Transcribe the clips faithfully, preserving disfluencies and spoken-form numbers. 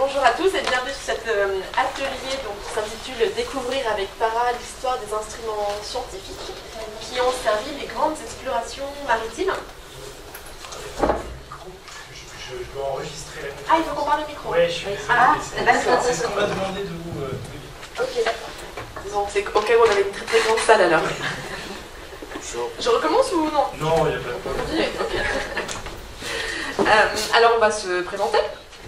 bonjour à tous et bienvenue sur cet euh, atelier donc, qui s'intitule « Découvrir avec Tara l'histoire des instruments scientifiques qui ont servi les grandes explorations maritimes ». Je, je dois enregistrer la Ah, il faut qu'on parle au micro. Oui, je suis désolé. Ah, c'est ce qu'on m'a demandé de vous, euh, de vous dire. Ok, d'accord. Donc c'est au cas où on avait une très très grande salle alors. Je recommence ou non? Non, il n'y a pas de problème. Okay. euh, alors on va se présenter.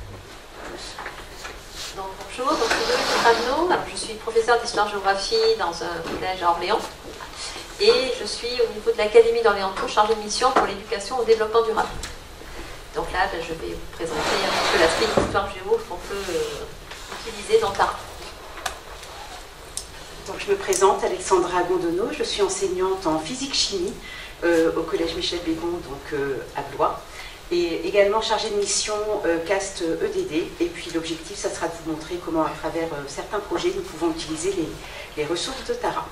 Donc, bonjour, donc, c'est Dominique Ravenot. Alors, je suis professeure d'histoire-géographie dans un collège à Orléans et je suis au niveau de l'Académie d'Orléans chargée de mission pour l'éducation au développement durable. Donc là, ben, je vais vous présenter un peu l'aspect d'histoire-géo qu'on peut euh, utiliser dans Tara. Donc, je me présente, Alexandra Gondonneau, je suis enseignante en physique-chimie euh, au collège Michel Bégon, donc euh, à Blois, et également chargée de mission euh, CAST E D D. Et puis l'objectif, ça sera de vous montrer comment, à travers euh, certains projets, nous pouvons utiliser les, les ressources de Tara.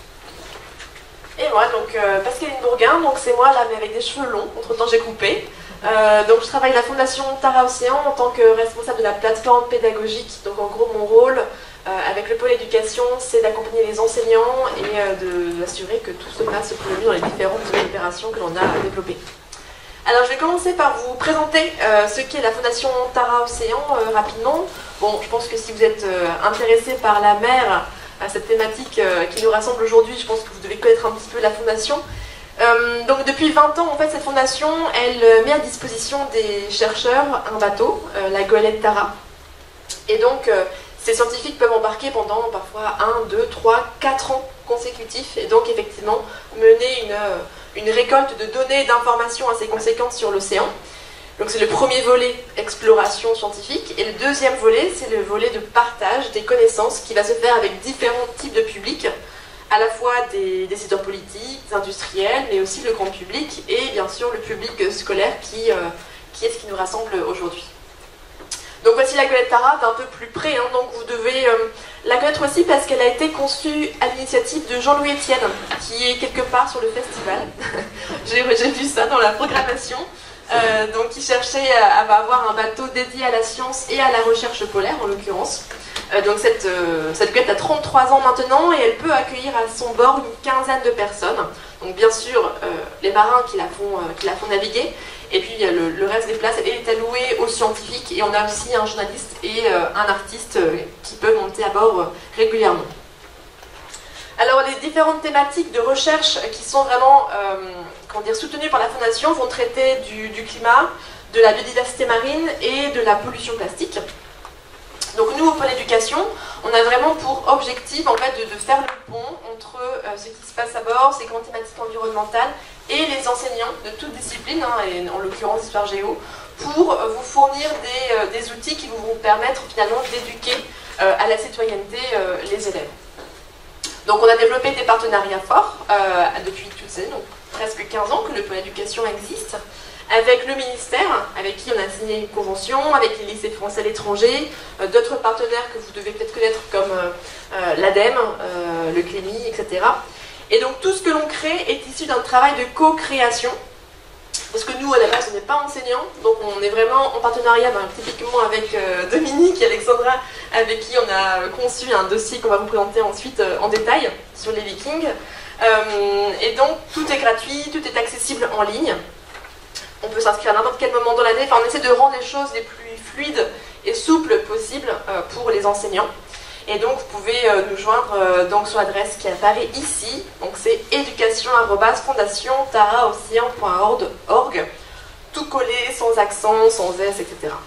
Et moi, donc euh, Pascaline Bourguin, donc c'est moi là, mais avec des cheveux longs. Entre temps, j'ai coupé. Euh, donc je travaille à la Fondation Tara Océan en tant que responsable de la plateforme pédagogique. Donc en gros, mon rôle euh, avec le pôle éducation, c'est d'accompagner les enseignants et euh, d'assurer que tout se passe pour le mieux dans les différentes opérations que l'on a développées. Alors je vais commencer par vous présenter euh, ce qu'est la Fondation Tara Océan euh, rapidement. Bon, je pense que si vous êtes euh, intéressé par la mer, à cette thématique euh, qui nous rassemble aujourd'hui, je pense que vous devez connaître un petit peu la Fondation. Euh, donc depuis vingt ans, en fait, cette fondation, elle euh, met à disposition des chercheurs un bateau, euh, la goélette Tara. Et donc, euh, ces scientifiques peuvent embarquer pendant parfois un, deux, trois, quatre ans consécutifs et donc effectivement mener une, euh, une récolte de données et d'informations assez conséquentes sur l'océan. Donc c'est le premier volet, exploration scientifique, et le deuxième volet, c'est le volet de partage des connaissances qui va se faire avec différents types de publics, à la fois des décideurs politiques, des industriels, mais aussi le grand public, et bien sûr le public scolaire qui, euh, qui est ce qui nous rassemble aujourd'hui. Donc voici la goélette Tara d'un peu plus près, hein, donc vous devez euh, la connaître aussi parce qu'elle a été conçue à l'initiative de Jean-Louis Etienne, qui est quelque part sur le festival. J'ai vu ça dans la programmation. Euh, donc il cherchait à, à avoir un bateau dédié à la science et à la recherche polaire en l'occurrence. Euh, donc cette, euh, cette goélette a trente-trois ans maintenant et elle peut accueillir à son bord une quinzaine de personnes. Donc bien sûr euh, les marins qui la font, euh, qui la font naviguer, et puis le, le reste des places elle est allouée aux scientifiques, et on a aussi un journaliste et euh, un artiste euh, qui peuvent monter à bord euh, régulièrement. Alors les différentes thématiques de recherche qui sont vraiment euh, comment dire, soutenues par la Fondation vont traiter du, du climat, de la biodiversité marine et de la pollution plastique. Donc nous, au pôle éducation, on a vraiment pour objectif en fait, de, de faire le pont entre euh, ce qui se passe à bord, ces grandes thématiques environnementales, et les enseignants de toute discipline, hein, et en l'occurrence histoire géo, pour euh, vous fournir des, euh, des outils qui vont vous permettre finalement d'éduquer euh, à la citoyenneté euh, les élèves. Donc on a développé des partenariats forts euh, depuis toutes ces années, donc presque quinze ans que le pôle éducation existe, avec le ministère, avec qui on a signé une convention, avec les lycées français à l'étranger, euh, d'autres partenaires que vous devez peut-être connaître comme euh, euh, l'ADEME, euh, le Clémy, et cetera. Et donc tout ce que l'on crée est issu d'un travail de co-création, parce que nous à la base on n'est pas enseignants, donc on est vraiment en partenariat ben, typiquement avec euh, Dominique et Alexandra, avec qui on a conçu un dossier qu'on va vous présenter ensuite euh, en détail sur les Vikings. Euh, et donc tout est gratuit, tout est accessible en ligne. On peut s'inscrire à n'importe quel moment dans l'année. Enfin, on essaie de rendre les choses les plus fluides et souples possibles euh, pour les enseignants. Et donc, vous pouvez euh, nous joindre euh, donc, sur l'adresse qui apparaît ici. Donc, c'est éducation arobase fondation tara océan point org. Tout collé, sans accent, sans S, et cetera.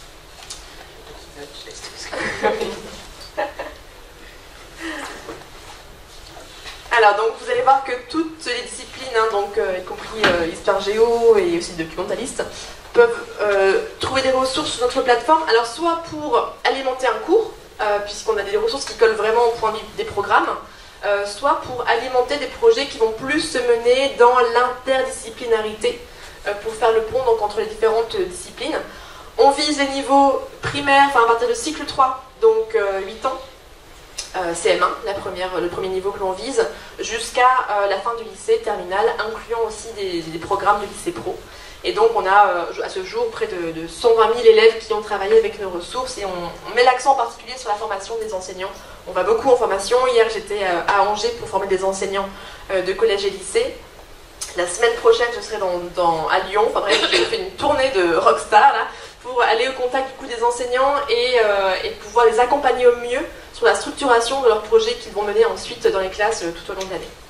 Alors, donc, vous allez voir que toutes les disciplines, hein, donc, euh, y compris euh, histoire géo et aussi documentaliste, peuvent euh, trouver des ressources sur notre plateforme. Alors, soit pour alimenter un cours, euh, puisqu'on a des ressources qui collent vraiment au point des programmes, euh, soit pour alimenter des projets qui vont plus se mener dans l'interdisciplinarité, euh, pour faire le pont donc, entre les différentes euh, disciplines. On vise les niveaux primaires, enfin à partir de cycle trois, donc euh, huit ans, Euh, C M un, la première, le premier niveau que l'on vise, jusqu'à euh, la fin du lycée terminal, incluant aussi des, des programmes de lycée pro. Et donc on a euh, à ce jour près de, de cent vingt mille élèves qui ont travaillé avec nos ressources et on, on met l'accent en particulier sur la formation des enseignants. On va beaucoup en formation. Hier j'étais euh, à Angers pour former des enseignants euh, de collège et lycée. La semaine prochaine je serai dans, dans, à Lyon, enfin bref j'ai fait une tournée de rockstar là, pour aller au contact du coup des enseignants et, euh, et pouvoir les accompagner au mieux sur la structuration de leurs projets qu'ils vont mener ensuite dans les classes euh, tout au long de l'année.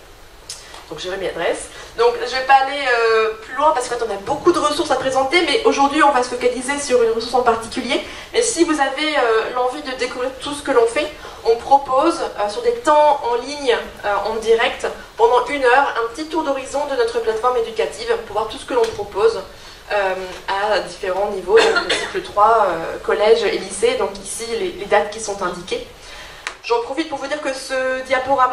Donc j'aurai mes adresses. Donc je ne vais pas aller euh, plus loin parce qu'en fait on a beaucoup de ressources à présenter, mais aujourd'hui on va se focaliser sur une ressource en particulier. Mais si vous avez euh, l'envie de découvrir tout ce que l'on fait, on propose euh, sur des temps en ligne, euh, en direct, pendant une heure, un petit tour d'horizon de notre plateforme éducative pour voir tout ce que l'on propose euh, à différents niveaux, donc le cycle trois, euh, collège et lycée, donc ici les, les dates qui sont indiquées. J'en profite pour vous dire que ce diaporama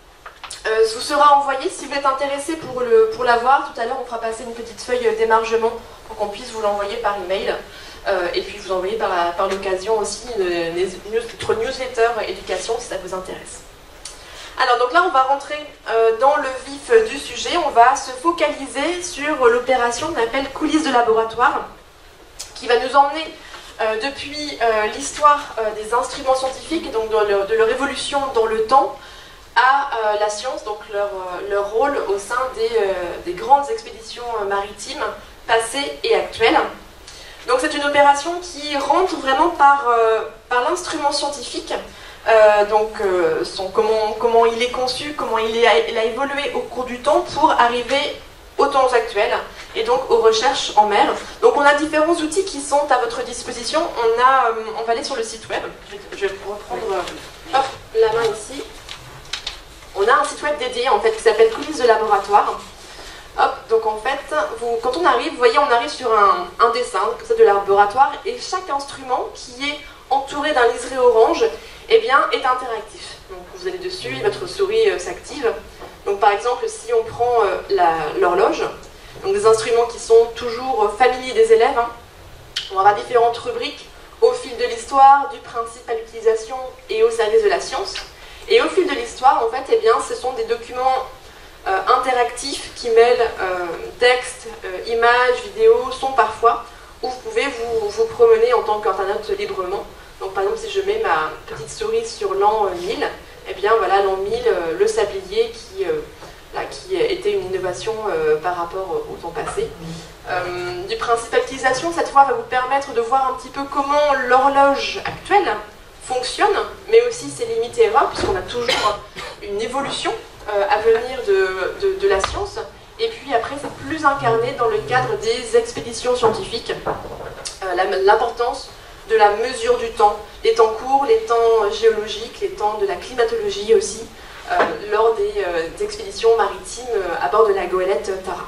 Euh, vous sera envoyé si vous êtes intéressé pour, le, pour l'avoir. Tout à l'heure, on fera passer une petite feuille d'émargement pour qu'on puisse vous l'envoyer par email euh, et puis vous envoyer par, par l'occasion aussi une, une, notre newsletter éducation si ça vous intéresse. Alors donc là, on va rentrer euh, dans le vif du sujet. On va se focaliser sur l'opération qu'on appelle coulisses de laboratoire qui va nous emmener euh, depuis euh, l'histoire euh, des instruments scientifiques et donc de leur, de leur évolution dans le temps à euh, la science, donc leur, euh, leur rôle au sein des, euh, des grandes expéditions euh, maritimes passées et actuelles. Donc c'est une opération qui rentre vraiment par, euh, par l'instrument scientifique, euh, donc euh, son, comment, comment il est conçu, comment il, est, il a évolué au cours du temps pour arriver aux temps actuels et donc aux recherches en mer. Donc on a différents outils qui sont à votre disposition. On, a, euh, on va aller sur le site web, je vais, je vais reprendre euh, hop, la main ici. On a un site web dédié en fait qui s'appelle Coulisses de laboratoire. Hop, donc en fait, vous, quand on arrive, vous voyez, on arrive sur un, un dessin de laboratoire et chaque instrument qui est entouré d'un liseré orange, eh bien, est interactif. Donc vous allez dessus et votre souris euh, s'active. Donc par exemple, si on prend euh, la, l'horloge, donc des instruments qui sont toujours euh, familiers des élèves, hein, on va avoir différentes rubriques au fil de l'histoire, du principe à l'utilisation et au service de la science. Et au fil de l'histoire, en fait, eh bien, ce sont des documents euh, interactifs qui mêlent euh, texte, euh, images, vidéos, sons parfois, où vous pouvez vous, vous promener en tant qu'internaute librement. Donc par exemple, si je mets ma petite souris sur l'an mille, eh bien voilà, l'an mille, euh, le sablier qui, euh, là, qui était une innovation euh, par rapport au temps passé. Euh, du principe d'utilisation, cette fois, va vous permettre de voir un petit peu comment l'horloge actuelle fonctionne, mais aussi ses limites et erreurs, puisqu'on a toujours une évolution euh, à venir de, de, de la science. Et puis après, c'est plus incarné dans le cadre des expéditions scientifiques, euh, la, l'importance de la mesure du temps, les temps courts, les temps géologiques, les temps de la climatologie aussi, euh, lors des, euh, des expéditions maritimes euh, à bord de la goélette Tara.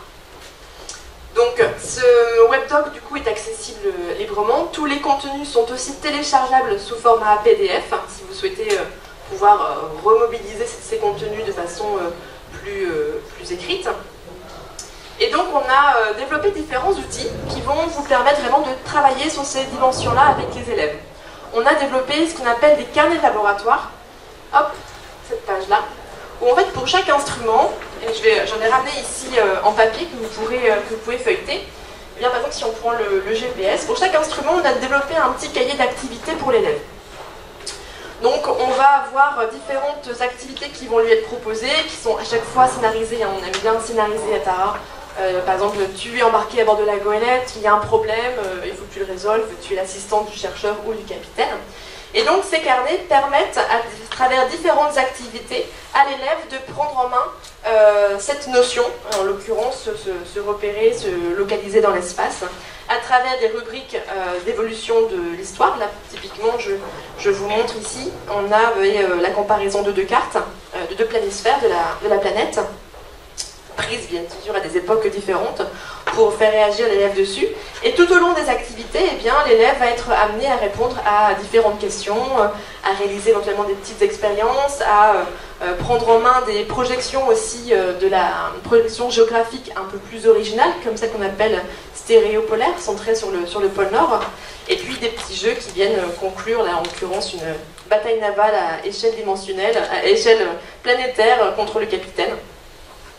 Donc ce webdoc du coup est accessible librement. Tous les contenus sont aussi téléchargeables sous format P D F, hein, si vous souhaitez euh, pouvoir euh, remobiliser ces contenus de façon euh, plus, euh, plus écrite. Et donc on a euh, développé différents outils qui vont vous permettre vraiment de travailler sur ces dimensions-là avec les élèves. On a développé ce qu'on appelle des carnets de laboratoire. Hop, cette page-là. Où en fait pour chaque instrument, et je vais, j'en ai ramené ici euh, en papier que vous, pourrez, euh, que vous pouvez feuilleter, et bien par exemple si on prend le, le G P S, pour chaque instrument on a développé un petit cahier d'activités pour l'élève. Donc on va avoir différentes activités qui vont lui être proposées, qui sont à chaque fois scénarisées, hein, on aime bien scénariser à Tara. Euh, par exemple, tu es embarqué à bord de la goélette, il y a un problème, euh, il faut que tu le résolves, tu es l'assistante du chercheur ou du capitaine. Et donc ces carnets permettent, à travers différentes activités, à l'élève de prendre en main euh, cette notion, en l'occurrence se, se repérer, se localiser dans l'espace, à travers des rubriques euh, d'évolution de l'histoire. Là, typiquement, je, je vous montre ici, on a euh, la comparaison de deux cartes, euh, de deux planisphères de la, de la planète, prises bien sûr à des époques différentes, pour faire réagir l'élève dessus. Et tout au long des activités, eh bien, l'élève va être amené à répondre à différentes questions, à réaliser éventuellement des petites expériences, à euh, prendre en main des projections aussi, euh, de la projection géographique un peu plus originale, comme celle qu'on appelle stéréopolaire, centrée sur le, sur le pôle Nord, et puis des petits jeux qui viennent conclure, là en l'occurrence, une bataille navale à échelle dimensionnelle, à échelle planétaire contre le capitaine.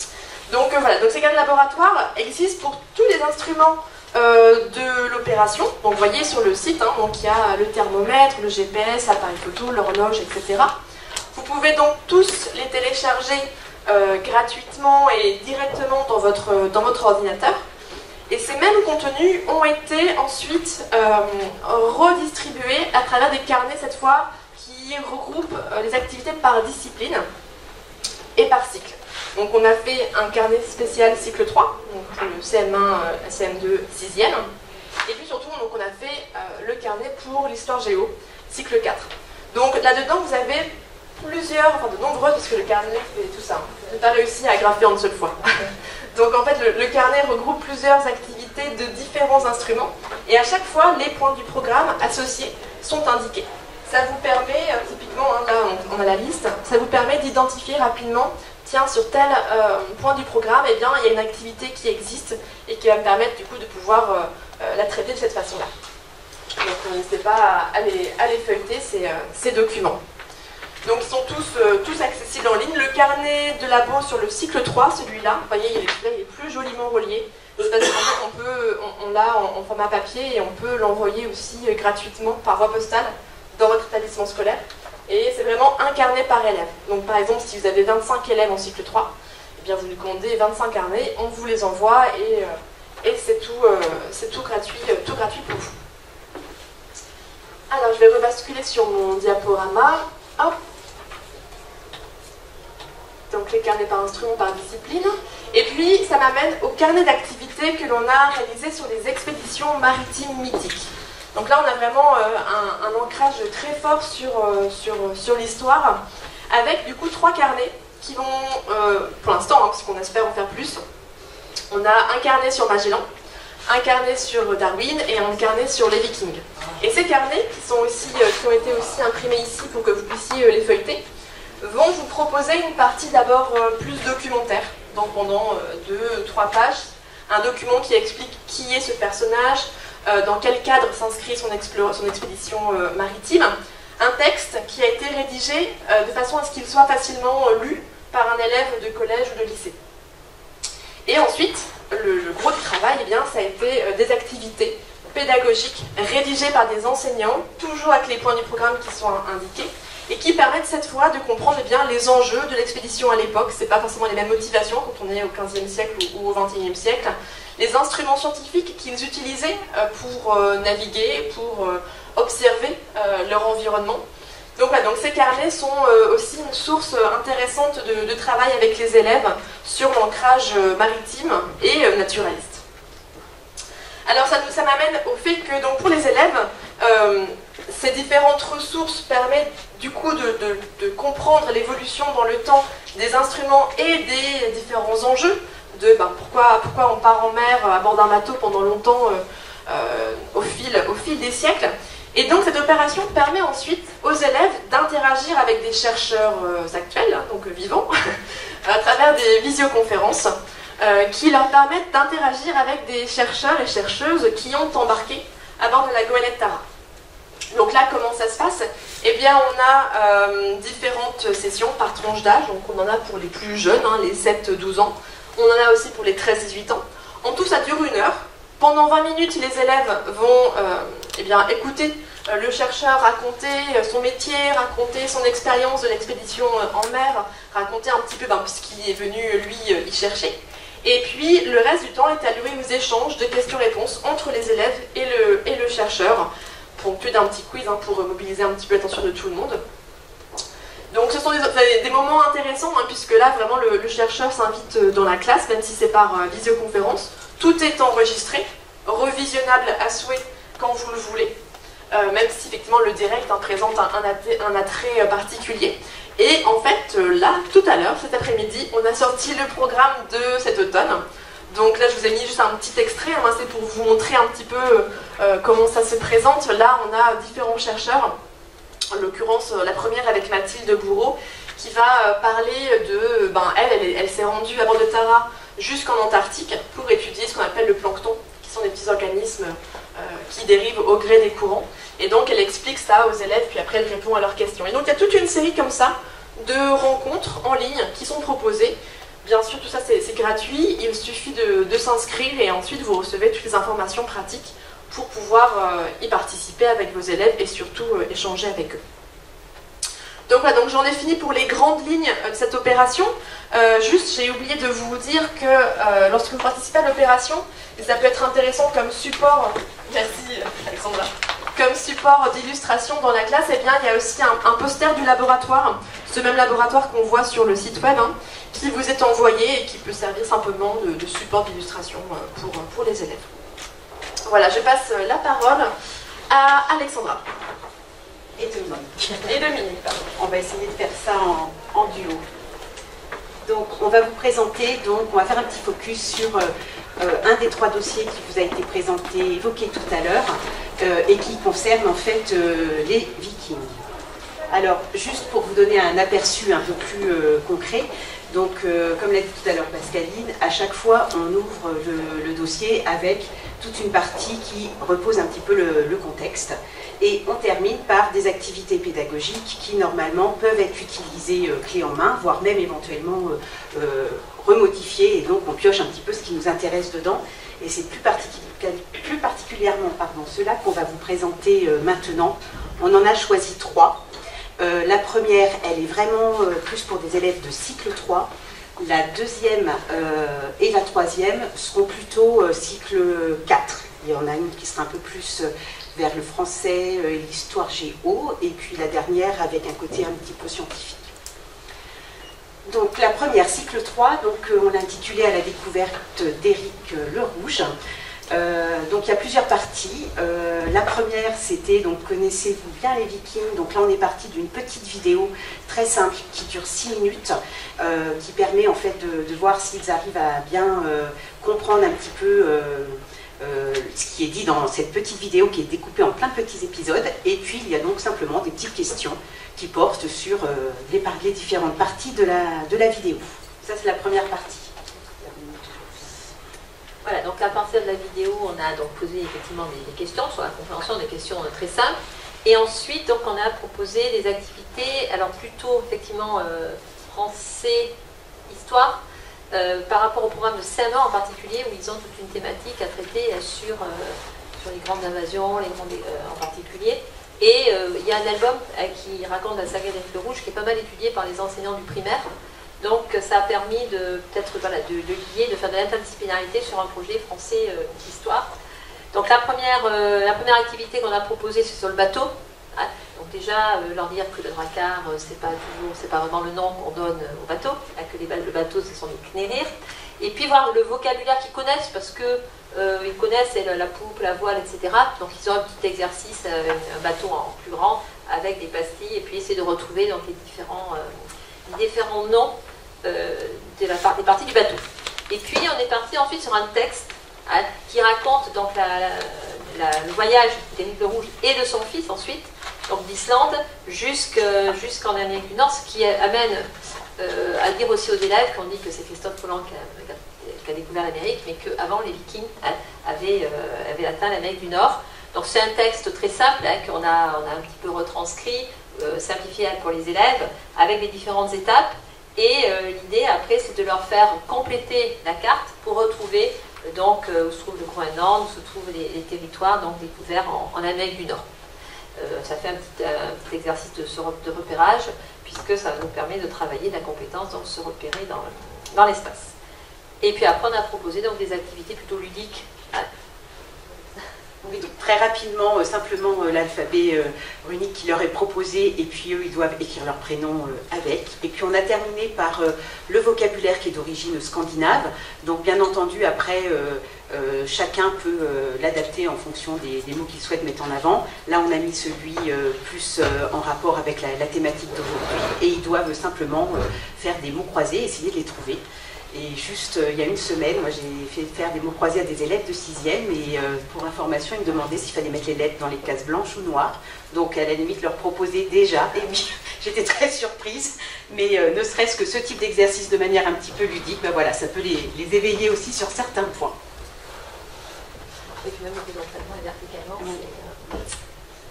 Donc euh, voilà, donc ces carnets de laboratoire existent pour tous les instruments euh, de l'opération. Donc vous voyez sur le site, hein, donc il y a le thermomètre, le G P S, l'appareil photo, l'horloge, et cetera. Vous pouvez donc tous les télécharger euh, gratuitement et directement dans votre, dans votre ordinateur. Et ces mêmes contenus ont été ensuite euh, redistribués à travers des carnets, cette fois, qui regroupent euh, les activités par discipline et par cycle. Donc on a fait un carnet spécial cycle trois, donc pour le C M un, euh, C M deux, sixième. Et puis surtout, donc, on a fait euh, le carnet pour l'histoire géo, cycle quatre. Donc là-dedans, vous avez plusieurs, enfin de nombreuses, parce que le carnet fait tout ça. Je n'ai pas réussi à graffer en une seule fois. Donc en fait, le, le carnet regroupe plusieurs activités de différents instruments. Et à chaque fois, les points du programme associés sont indiqués. Ça vous permet, euh, typiquement, hein, là on, on a la liste, ça vous permet d'identifier rapidement, tiens, sur tel euh, point du programme, eh bien, il y a une activité qui existe et qui va me permettre du coup de pouvoir euh, euh, la traiter de cette façon-là. Donc n'hésitez pas à les, à les feuilleter, ces, euh, ces documents. Donc ils sont tous, euh, tous accessibles en ligne. Le carnet de labo sur le cycle trois, celui-là, vous voyez, il est, là, il est plus joliment relié. C'est parce qu'en fait, on, peut, on, on l'a en, en format papier et on peut l'envoyer aussi euh, gratuitement par voie postale dans votre établissement scolaire. Et c'est vraiment un carnet par élève. Donc par exemple, si vous avez vingt-cinq élèves en cycle trois, eh bien vous nous commandez vingt-cinq carnets, on vous les envoie et, euh, et c'est tout, euh, c'est tout gratuit, euh, tout gratuit pour vous. Alors je vais rebasculer sur mon diaporama. Hop. Donc les carnets par instrument, par discipline. Et puis ça m'amène au carnet d'activités que l'on a réalisé sur les expéditions maritimes mythiques. Donc là, on a vraiment euh, un, un ancrage très fort sur, euh, sur, sur l'histoire, avec du coup trois carnets qui vont, euh, pour l'instant, hein, parce qu'on espère en faire plus, on a un carnet sur Magellan, un carnet sur Darwin et un carnet sur les Vikings. Et ces carnets, qui, sont aussi, euh, qui ont été aussi imprimés ici pour que vous puissiez euh, les feuilleter, vont vous proposer une partie d'abord euh, plus documentaire, donc pendant euh, deux, trois pages, un document qui explique qui est ce personnage, Euh, dans quel cadre s'inscrit son, son expédition euh, maritime, un texte qui a été rédigé euh, de façon à ce qu'il soit facilement euh, lu par un élève de collège ou de lycée. Et ensuite, le, le gros du travail, eh bien, ça a été euh, des activités pédagogiques rédigées par des enseignants, toujours avec les points du programme qui sont indiqués, et qui permettent cette fois de comprendre eh bien, les enjeux de l'expédition à l'époque. Ce n'est pas forcément les mêmes motivations quand on est au quinzième siècle ou, ou au vingt et unième siècle. Les instruments scientifiques qu'ils utilisaient euh, pour euh, naviguer, pour euh, observer euh, leur environnement. Donc, voilà, donc ces carnets sont euh, aussi une source intéressante de, de travail avec les élèves sur l'ancrage euh, maritime et euh, naturaliste. Alors ça, ça m'amène au fait que donc, pour les élèves, euh, ces différentes ressources permettent du coup de, de, de comprendre l'évolution dans le temps des instruments et des différents enjeux, de ben, pourquoi, pourquoi on part en mer à bord d'un bateau pendant longtemps euh, euh, au, fil, au fil des siècles. Et donc cette opération permet ensuite aux élèves d'interagir avec des chercheurs euh, actuels, hein, donc euh, vivants, à travers des visioconférences euh, qui leur permettent d'interagir avec des chercheurs et chercheuses qui ont embarqué à bord de la goélette Tara. Donc là, comment ça se passe? Eh bien, on a euh, différentes sessions par tranche d'âge, donc on en a pour les plus jeunes, hein, les sept douze ans, on en a aussi pour les treize dix-huit ans. En tout, ça dure une heure. Pendant vingt minutes, les élèves vont euh, eh bien, écouter euh, le chercheur raconter euh, son métier, raconter son expérience de l'expédition euh, en mer, raconter un petit peu ben, ce qu'il est venu, lui, euh, y chercher. Et puis, le reste du temps est alloué aux échanges de questions-réponses entre les élèves et le, et le chercheur, ponctué d'un petit quiz hein, pour mobiliser un petit peu l'attention de tout le monde. Donc ce sont des, des moments intéressants, hein, puisque là, vraiment, le, le chercheur s'invite dans la classe, même si c'est par euh, visioconférence. Tout est enregistré, revisionnable à souhait quand vous le voulez, euh, même si effectivement le direct hein, présente un, un, attrait, un attrait particulier. Et en fait, euh, là, tout à l'heure, cet après-midi, on a sorti le programme de cet automne. Donc là, je vous ai mis juste un petit extrait, hein, c'est pour vous montrer un petit peu euh, comment ça se présente. Là, on a différents chercheurs, en l'occurrence, la première avec Mathilde Bourreau, qui va euh, parler de... Ben, elle, elle, elle s'est rendue à bord de Tara jusqu'en Antarctique pour étudier ce qu'on appelle le plancton, qui sont des petits organismes euh, qui dérivent au gré des courants. Et donc, elle explique ça aux élèves, puis après, elle répond à leurs questions. Et donc, il y a toute une série comme ça de rencontres en ligne qui sont proposées, bien sûr, tout ça c'est gratuit, il suffit de, de s'inscrire et ensuite vous recevez toutes les informations pratiques pour pouvoir euh, y participer avec vos élèves et surtout euh, échanger avec eux. Donc voilà, donc j'en ai fini pour les grandes lignes de cette opération. Euh, juste, j'ai oublié de vous dire que euh, lorsque vous participez à l'opération, ça peut être intéressant comme support, merci Alexandra, comme support d'illustration dans la classe, et eh bien il y a aussi un, un poster du laboratoire, ce même laboratoire qu'on voit sur le site web, hein, qui vous est envoyé et qui peut servir simplement de, de support d'illustration pour, pour les élèves. Voilà, je passe la parole à Alexandra. Et Dominique. Et Dominique, pardon. On va essayer de faire ça en, en duo. Donc, on va vous présenter, donc, on va faire un petit focus sur euh, euh, un des trois dossiers qui vous a été présenté, évoqué tout à l'heure, euh, et qui concerne en fait euh, les Vikings. Alors, juste pour vous donner un aperçu un peu plus euh, concret, donc, euh, comme l'a dit tout à l'heure Pascaline, à chaque fois, on ouvre le, le dossier avec toute une partie qui repose un petit peu le, le contexte. Et on termine par des activités pédagogiques qui, normalement, peuvent être utilisées euh, clé en main, voire même éventuellement euh, euh, remodifiées. Et donc, on pioche un petit peu ce qui nous intéresse dedans. Et c'est plus, particu plus particulièrement pardon, cela qu'on va vous présenter euh, maintenant. On en a choisi trois. Euh, la première, elle est vraiment euh, plus pour des élèves de cycle trois. La deuxième euh, et la troisième seront plutôt euh, cycle quatre. Il y en a une qui sera un peu plus euh, vers le français, euh, l'histoire géo, et puis la dernière avec un côté un petit peu scientifique. Donc la première, cycle trois, donc, euh, on l'a intitulé à la découverte d'Éric Le Rouge. Euh, donc il y a plusieurs parties. Euh, la première, c'était, donc connaissez-vous bien les Vikings? Donc là on est parti d'une petite vidéo très simple qui dure six minutes, euh, qui permet en fait de, de voir s'ils arrivent à bien euh, comprendre un petit peu euh, euh, ce qui est dit dans cette petite vidéo qui est découpée en plein de petits épisodes. Et puis il y a donc simplement des petites questions qui portent sur euh, les, les différentes parties de la, de la vidéo. Ça c'est la première partie. Voilà, donc à partir de la vidéo, on a donc posé effectivement des, des questions sur la compréhension, des questions très simples. Et ensuite, donc, on a proposé des activités, alors plutôt effectivement euh, français, histoire, euh, par rapport au programme de C M un en particulier, où ils ont toute une thématique à traiter sur, euh, sur les grandes invasions, les grandes, euh, en particulier. Et euh, il y a un album euh, qui raconte la saga d'Éric Le Rouge, qui est pas mal étudié par les enseignants du primaire. Donc ça a permis de peut-être voilà, de, de lier, de faire de l'interdisciplinarité sur un projet français euh, d'histoire. Donc la première, euh, la première activité qu'on a proposée, c'est sur le bateau. Ah, donc déjà, euh, leur dire que le dracard, euh, c'est pas toujours, c'est pas vraiment le nom qu'on donne au bateau, là, que les, le bateau, ce sont les knérir. Et puis voir le vocabulaire qu'ils connaissent, parce que euh, ils connaissent la, la poupe, la voile, et cetera. Donc ils ont un petit exercice, euh, un bateau en plus grand, avec des pastilles, et puis essayer de retrouver donc, les différents, euh, les différents noms Euh, de la part, des parties du bateau. Et puis on est parti ensuite sur un texte hein, qui raconte donc la, la, la, le voyage d'Éric Le Rouge et de son fils ensuite, donc d'Islande jusqu'en jusqu'en Amérique du Nord, ce qui amène euh, à dire aussi aux élèves qu'on dit que c'est Christophe Colomb qui a, qui a découvert l'Amérique, mais qu'avant les Vikings hein, avaient, euh, avaient atteint l'Amérique du Nord. Donc c'est un texte très simple hein, qu'on a, on a un petit peu retranscrit, euh, simplifié pour les élèves, avec les différentes étapes. Et euh, l'idée après c'est de leur faire compléter la carte pour retrouver euh, donc euh, où se trouve le Groenland, où se trouvent les, les territoires donc découverts en, en Amérique du Nord. Euh, ça fait un petit, un petit exercice de, de repérage puisque ça nous permet de travailler la compétence, donc se repérer dans, dans l'espace. Et puis après on a proposé donc des activités plutôt ludiques. Ah. Oui, donc très rapidement, euh, simplement euh, l'alphabet euh, runique qui leur est proposé et puis eux ils doivent écrire leur prénom euh, avec. Et puis on a terminé par euh, le vocabulaire qui est d'origine scandinave. Donc bien entendu après euh, euh, chacun peut euh, l'adapter en fonction des, des mots qu'il souhaite mettre en avant. Là on a mis celui euh, plus euh, en rapport avec la, la thématique d'aujourd'hui et ils doivent simplement euh, faire des mots croisés, essayer de les trouver. Et juste, euh, il y a une semaine, moi j'ai fait faire des mots croisés à des élèves de sixième et euh, pour information, ils me demandaient s'il fallait mettre les lettres dans les cases blanches ou noires. Donc à la limite, leur proposer déjà. Et oui, j'étais très surprise. Mais euh, ne serait-ce que ce type d'exercice de manière un petit peu ludique, ben voilà, ça peut les, les éveiller aussi sur certains points. Et puis même les entraînements et verticalement. Oui.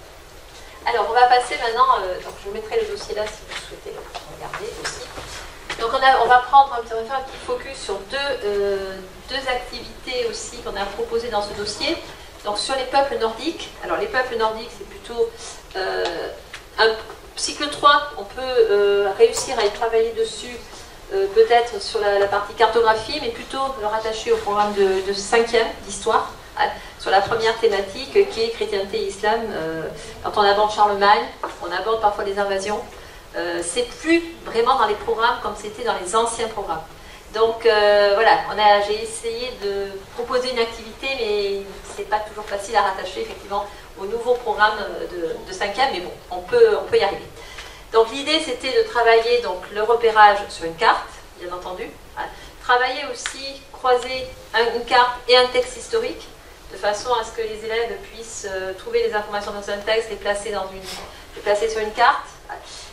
Alors on va passer maintenant, euh, donc je vous mettrai le dossier là si vous souhaitez le regarder aussi. Donc on, a, on va prendre, on va faire un petit focus sur deux, euh, deux activités aussi qu'on a proposées dans ce dossier. Donc sur les peuples nordiques. Alors les peuples nordiques, c'est plutôt euh, un cycle trois, on peut euh, réussir à y travailler dessus, euh, peut-être sur la, la partie cartographie, mais plutôt le rattacher au programme de, de cinquième d'histoire, hein, sur la première thématique qui est chrétienté et islam. Euh, quand on aborde Charlemagne, on aborde parfois les invasions. Euh, c'est plus vraiment dans les programmes comme c'était dans les anciens programmes. Donc euh, voilà, j'ai essayé de proposer une activité, mais c'est pas toujours facile à rattacher effectivement au nouveau programme de, de cinquième, mais bon, on peut, on peut y arriver. Donc l'idée c'était de travailler donc, le repérage sur une carte, bien entendu, hein. Travailler aussi, croiser un, une carte et un texte historique, de façon à ce que les élèves puissent euh, trouver les informations dans un texte, les placer, dans une, les placer sur une carte. Hein.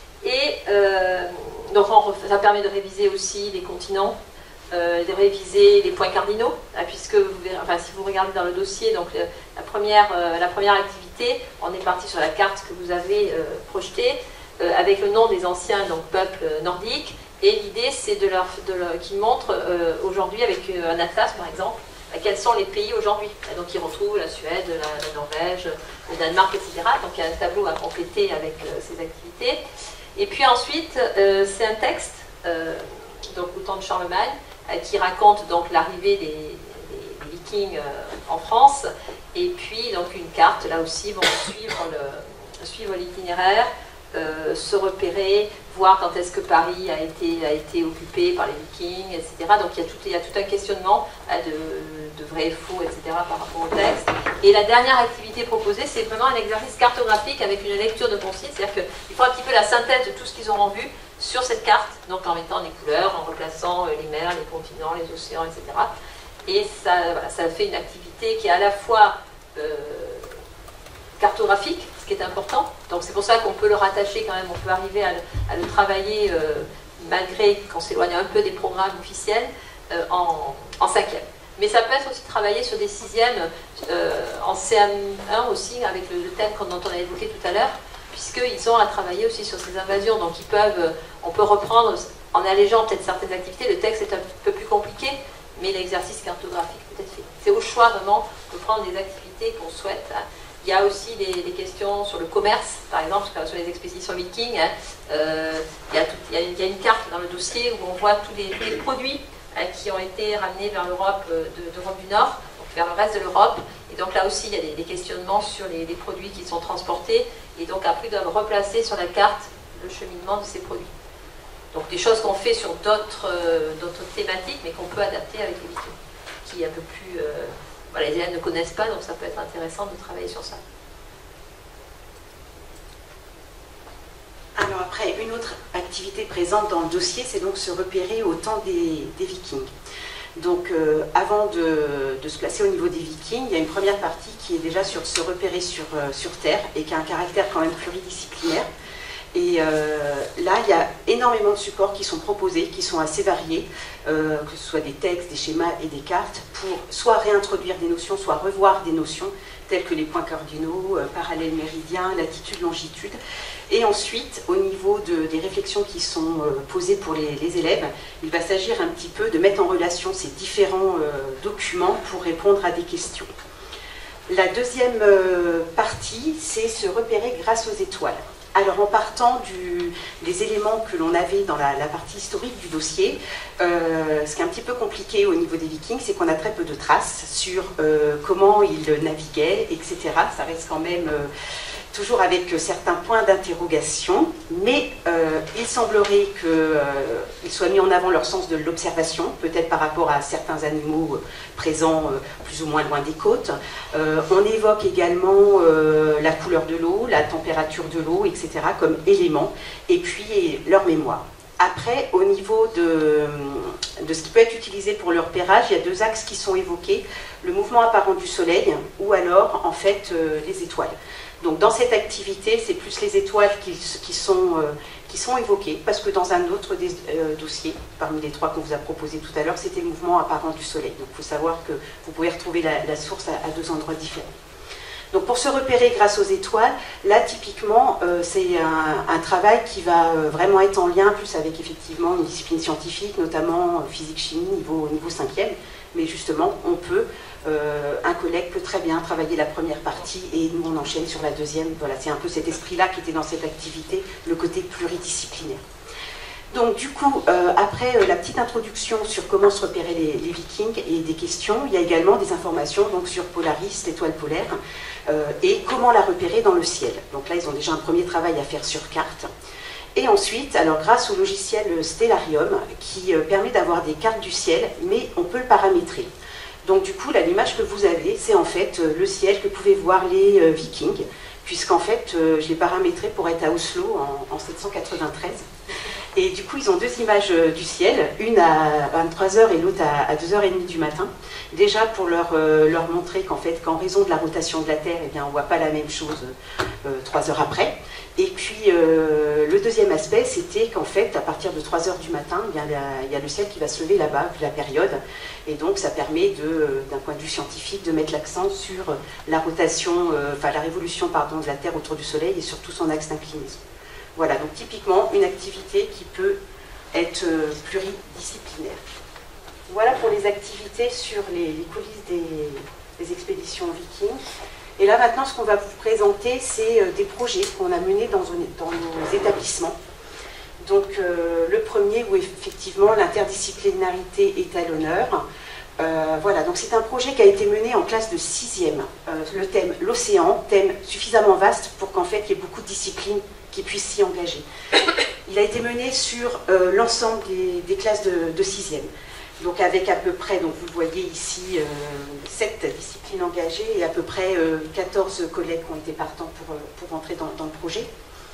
Et euh, donc ça permet de réviser aussi les continents, euh, de réviser les points cardinaux, hein, puisque vous verrez, enfin, si vous regardez dans le dossier, donc le, la, première, euh, la première activité, on est parti sur la carte que vous avez euh, projetée, euh, avec le nom des anciens donc, peuples nordiques, et l'idée c'est de leur, de leur, qu'ils montrent euh, aujourd'hui avec un atlas par exemple, quels sont les pays aujourd'hui. Donc ils retrouvent la Suède, la, la Norvège, le Danemark, et cetera. Donc il y a un tableau à compléter avec euh, ces activités. Et puis ensuite, euh, c'est un texte, euh, donc au temps de Charlemagne, euh, qui raconte donc l'arrivée des, des, des Vikings euh, en France. Et puis donc une carte, là aussi, vont suivre le, suivre l'itinéraire, euh, se repérer, voir quand est-ce que Paris a été, a été occupé par les Vikings, et cetera. Donc il y a tout, il y a tout un questionnement hein, de, de vrai et faux, et cetera par rapport au texte. Et la dernière activité proposée, c'est vraiment un exercice cartographique avec une lecture de consignes, c'est-à-dire qu'il faut un petit peu la synthèse de tout ce qu'ils auront vu sur cette carte, donc en mettant les couleurs, en replaçant les mers, les continents, les océans, et cetera. Et ça, voilà, ça fait une activité qui est à la fois euh, cartographique, ce qui est important, donc c'est pour ça qu'on peut le rattacher quand même, on peut arriver à le, à le travailler euh, malgré qu'on s'éloigne un peu des programmes officiels euh, en, en cinquième. Mais ça peut être aussi travaillé sur des sixièmes euh, en C M un aussi, avec le, le thème dont on a évoqué tout à l'heure, puisqu'ils ont à travailler aussi sur ces invasions. Donc ils peuvent, on peut reprendre, en allégeant peut-être certaines activités, le texte est un peu plus compliqué, mais l'exercice cartographique peut être fait. C'est au choix vraiment de prendre des activités qu'on souhaite. Hein. Il y a aussi des, des questions sur le commerce, par exemple, sur les expéditions vikings. Hein. Euh, il, y a tout, il, y a, il y a une carte dans le dossier où on voit tous les, les produits qui ont été ramenés vers l'Europe d'Europe du Nord, donc vers le reste de l'Europe. Et donc là aussi, il y a des, des questionnements sur les, les produits qui sont transportés. Et donc après, ils doivent replacer sur la carte le cheminement de ces produits. Donc des choses qu'on fait sur d'autres euh, d'autres thématiques, mais qu'on peut adapter avec les Vikings, qui est un peu plus... Euh, voilà, les élèves ne connaissent pas, donc ça peut être intéressant de travailler sur ça. Alors après, une autre activité présente dans le dossier, c'est donc se repérer au temps des, des Vikings. Donc euh, avant de, de se placer au niveau des Vikings, il y a une première partie qui est déjà sur se repérer sur, euh, sur Terre et qui a un caractère quand même pluridisciplinaire. Et euh, là, il y a énormément de supports qui sont proposés, qui sont assez variés, euh, que ce soit des textes, des schémas et des cartes, pour soit réintroduire des notions, soit revoir des notions, telles que les points cardinaux, euh, parallèles méridiens, latitude, longitude. Et ensuite, au niveau de, des réflexions qui sont euh, posées pour les, les élèves, il va s'agir un petit peu de mettre en relation ces différents euh, documents pour répondre à des questions. La deuxième euh, partie, c'est se repérer grâce aux étoiles. Alors en partant du, des éléments que l'on avait dans la, la partie historique du dossier, euh, ce qui est un petit peu compliqué au niveau des Vikings, c'est qu'on a très peu de traces sur euh, comment ils naviguaient, et cetera. Ça reste quand même euh, toujours avec certains points d'interrogation, mais euh, il semblerait qu'ils euh, soient mis en avant leur sens de l'observation, peut-être par rapport à certains animaux présents euh, plus ou moins loin des côtes. Euh, on évoque également euh, la couleur de l'eau, la température de l'eau, et cetera comme éléments, et puis leur mémoire. Après, au niveau de, de ce qui peut être utilisé pour le repérage, il y a deux axes qui sont évoqués, le mouvement apparent du soleil ou alors en fait euh, les étoiles. Donc dans cette activité, c'est plus les étoiles qui, qui, sont, euh, qui sont évoquées, parce que dans un autre des, euh, dossier, parmi les trois qu'on vous a proposé tout à l'heure, c'était le mouvement apparent du soleil. Donc il faut savoir que vous pouvez retrouver la, la source à, à deux endroits différents. Donc pour se repérer grâce aux étoiles, là typiquement euh, c'est un, un travail qui va euh, vraiment être en lien plus avec effectivement une discipline scientifique, notamment euh, physique-chimie niveau, niveau cinquième, mais justement on peut, euh, un collègue peut très bien travailler la première partie et nous on enchaîne sur la deuxième. Voilà, c'est un peu cet esprit-là qui était dans cette activité, le côté pluridisciplinaire. Donc du coup, euh, après euh, la petite introduction sur comment se repérer les, les Vikings et des questions, il y a également des informations donc, sur Polaris, l'étoile polaire, euh, et comment la repérer dans le ciel. Donc là, ils ont déjà un premier travail à faire sur carte. Et ensuite, alors grâce au logiciel Stellarium, qui euh, permet d'avoir des cartes du ciel, mais on peut le paramétrer. Donc du coup, là, l'image que vous avez, c'est en fait euh, le ciel que pouvaient voir les euh, Vikings, puisqu'en fait, euh, je l'ai paramétré pour être à Oslo en, en sept cent quatre-vingt-treize. Et du coup, ils ont deux images du ciel, une à vingt-trois heures et l'autre à deux heures trente du matin. Déjà pour leur, euh, leur montrer qu'en fait, qu'en raison de la rotation de la Terre, eh bien, on ne voit pas la même chose euh, trois heures après. Et puis, euh, le deuxième aspect, c'était qu'en fait, à partir de trois heures du matin, eh bien, il y a le ciel qui va se lever là-bas, vu la période. Et donc, ça permet, d'un point de vue scientifique, de mettre l'accent sur la rotation, euh, enfin la révolution pardon, de la Terre autour du Soleil et surtout son axe d'inclinaison. Voilà, donc typiquement une activité qui peut être euh, pluridisciplinaire. Voilà pour les activités sur les, les coulisses des, des expéditions Vikings. Et là maintenant, ce qu'on va vous présenter, c'est euh, des projets qu'on a menés dans, dans nos établissements. Donc euh, le premier où effectivement l'interdisciplinarité est à l'honneur. Euh, voilà, donc c'est un projet qui a été mené en classe de sixième. Euh, le thème l'océan, thème suffisamment vaste pour qu'en fait il y ait beaucoup de disciplines qui puissent s'y engager. Il a été mené sur euh, l'ensemble des, des classes de sixième. Donc avec à peu près, donc vous le voyez ici, euh, sept disciplines engagées et à peu près euh, quatorze collègues qui ont été partants pour, pour entrer dans, dans le projet.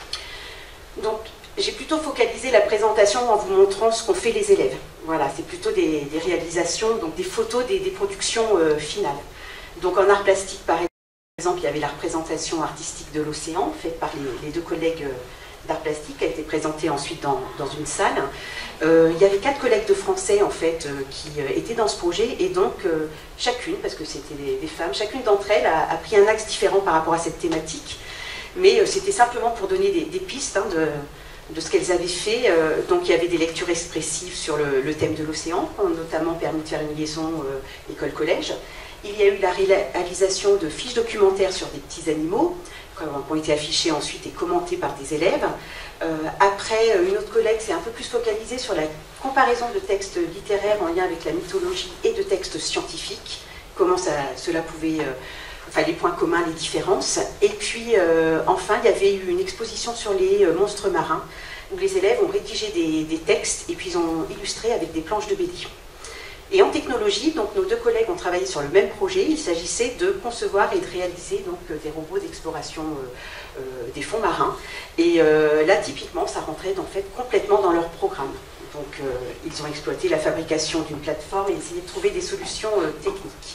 Donc j'ai plutôt focalisé la présentation en vous montrant ce qu'ont fait les élèves. Voilà, c'est plutôt des, des réalisations, donc des photos des, des productions euh, finales. Donc en art plastique par exemple, Par exemple, il y avait la représentation artistique de l'océan, faite par les, les deux collègues d'art plastique, qui a été présentée ensuite dans, dans une salle. Euh, il y avait quatre collègues de français, en fait, euh, qui euh, étaient dans ce projet, et donc euh, chacune, parce que c'était des, des femmes, chacune d'entre elles a, a pris un axe différent par rapport à cette thématique, mais euh, c'était simplement pour donner des, des pistes hein, de, de ce qu'elles avaient fait. Euh, donc il y avait des lectures expressives sur le, le thème de l'océan, qui ont notamment permis de faire une liaison euh, école-collège. Il y a eu la réalisation de fiches documentaires sur des petits animaux, qui ont été affichés ensuite et commentés par des élèves. Euh, après, une autre collègue s'est un peu plus focalisée sur la comparaison de textes littéraires en lien avec la mythologie et de textes scientifiques, comment ça, cela pouvait, euh, enfin les points communs, les différences. Et puis, euh, enfin, il y avait eu une exposition sur les euh, monstres marins, où les élèves ont rédigé des, des textes et puis ils ont illustré avec des planches de B D. Et en technologie, donc nos deux collègues ont travaillé sur le même projet. Il s'agissait de concevoir et de réaliser donc, des robots d'exploration euh, euh, des fonds marins. Et euh, là, typiquement, ça rentrait en fait complètement dans leur programme. Donc, euh, ils ont exploité la fabrication d'une plateforme et essayé de trouver des solutions euh, techniques.